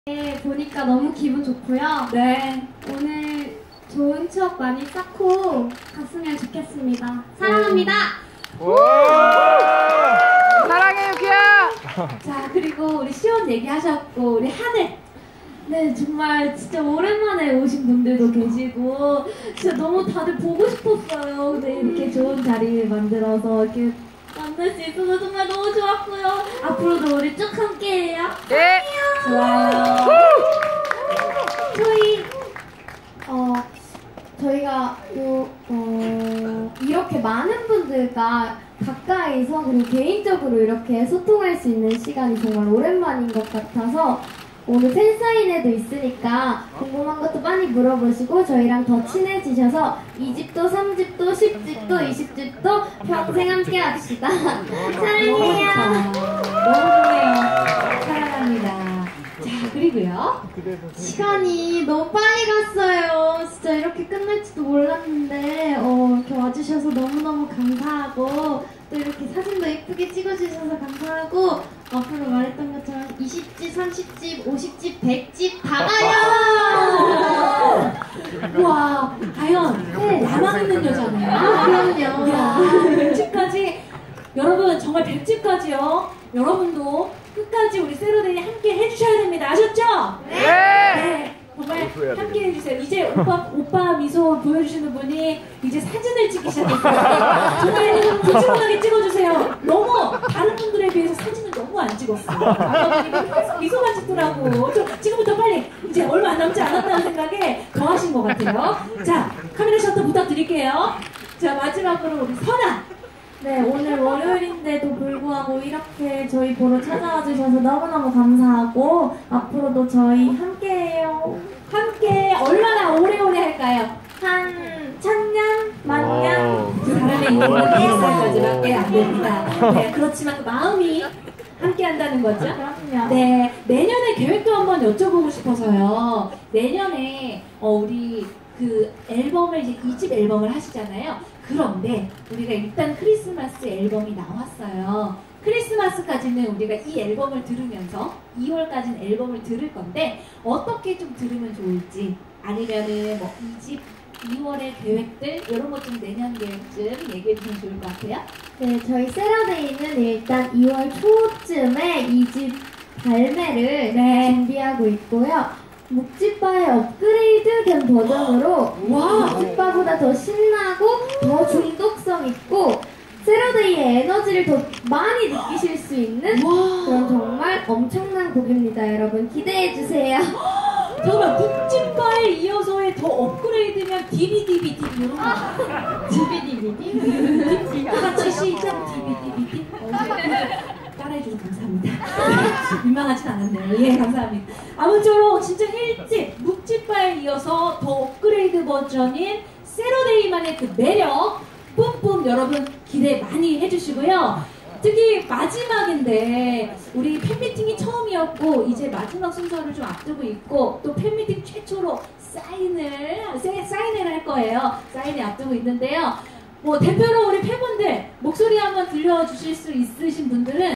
보니까 너무 기분 좋고요. 네. 오늘 좋은 추억 많이 쌓고 갔으면 좋겠습니다. 사랑합니다. 사랑해 유키야. 자, 그리고 우리 시원 얘기하셨고 우리 하늘. 네, 정말 진짜 오랜만에 오신 분들도 계시고 진짜 너무 다들 보고 싶었어요. 근데 이렇게 좋은 자리를 만들어서 이렇게 만날 수 있어서 정말 너무 좋았고요. 앞으로도 우리 쭉 함께해요. 네. 좋아요. 저희가 이렇게 많은 분들과 가까이서 그리고 개인적으로 이렇게 소통할 수 있는 시간이 정말 오랜만인 것 같아서 오늘 팬사인회도 있으니까 궁금한 것도 많이 물어보시고 저희랑 더 친해지셔서 2집도 3집도 10집도 20집도 평생 함께 합시다. 사랑해요. 너무 좋네요. 사랑합니다. 자, 그리고요. 시간이 너무 빨리 갔어요. 진짜 이렇게 끝날지도 몰랐는데 이렇게 와주셔서 너무너무 감사하고 또 이렇게 사진도 예쁘게 찍어주셔서 감사하고 앞으로 말했던 것처럼 20집, 30집, 50집, 100집 다 가요! 우와, 과연 네. 나만 있는 여자네요. 그럼요. 이야, 100집까지 여러분 정말 100집까지요. 여러분도 끝까지 우리 세로데이 함께 해주셔야 됩니다. 아셨죠? 네. 정말 함께 해주세요. 이제 오빠 미소 보여주시는 분이 이제 사진을 찍기 시작했어요. 정말 좀 푸짐하게 찍어주세요. 너무 다른 분들에 비해서 사진을 너무 안 찍었어요. 아까보니 계속 미소만 찍더라고. 지금부터 빨리 이제 얼마 안 남지 않았다는 생각에 더 하신 것 같아요. 자, 카메라 셔터 부탁드릴게요. 자, 마지막으로 우리 선아. 네, 오늘 월요일인데도 불구하고 이렇게 저희 보러 찾아와 주셔서 너무너무 감사하고 앞으로도 저희 함께해요. 함께 얼마나 오래오래 할까요? 한 1000년? 만년? 그 사람의 인생은 100살까지밖에 안 됩니다. 네, 그렇지만 그 마음이 함께 한다는 거죠? 그럼요. 네, 내년에 계획도 한번 여쭤보고 싶어서요. 내년에 우리 그 앨범을 이제 2집 앨범을 하시잖아요. 그런데 우리가 일단 크리스마스 앨범이 나왔어요. 크리스마스까지는 우리가 이 앨범을 들으면서 2월까지는 앨범을 들을 건데 어떻게 좀 들으면 좋을지 아니면은 뭐 2집 2월의 계획들 이런 것 좀 내년 계획 좀 얘기해 주시면 좋을 것 같아요. 네, 저희 세라데이는 일단 2월 초쯤에 2집 발매를 준비하고 있고요. 묵찌바의 업그레이드 된 버전으로 묵찌바보다 더 신나고 더 중독성 있고 세라데이의 에너지를 더 많이 느끼실 수 있는 그런 정말 엄청난 곡입니다. 여러분 기대해주세요. 정말 묵찌바에 이어서의 더 업그레이드면 DVD 이런 거. DVD? 같이 시작 DVD. 따라해주셔서 감사합니다. 민망하진 않았네요. 예, 감사합니다. 아무쪼록 진짜 1집 묵찌바에 이어서 더 업그레이드 버전인 세로데이만의 그 매력 뿜뿜 여러분 기대 많이 해주시고요. 특히 마지막인데 우리 팬미팅이 처음이었고 이제 마지막 순서를 좀 앞두고 있고 또 팬미팅 최초로 사인회를 할 거예요. 사인회 앞두고 있는데요. 뭐 대표로 우리 팬분들 목소리 한번 들려주실 수 있으신 분들은